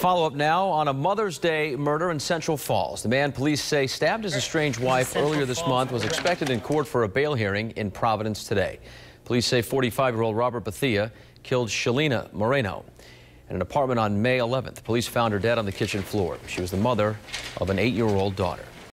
Follow-up now on a Mother's Day murder in Central Falls. The man police say stabbed his estranged wife earlier this month was expected in court for a bail hearing in Providence today. Police say 45-year-old Robert Bethea killed Shalina Moreno in an apartment on May 11th. Police found her dead on the kitchen floor. She was the mother of an 8-year-old daughter.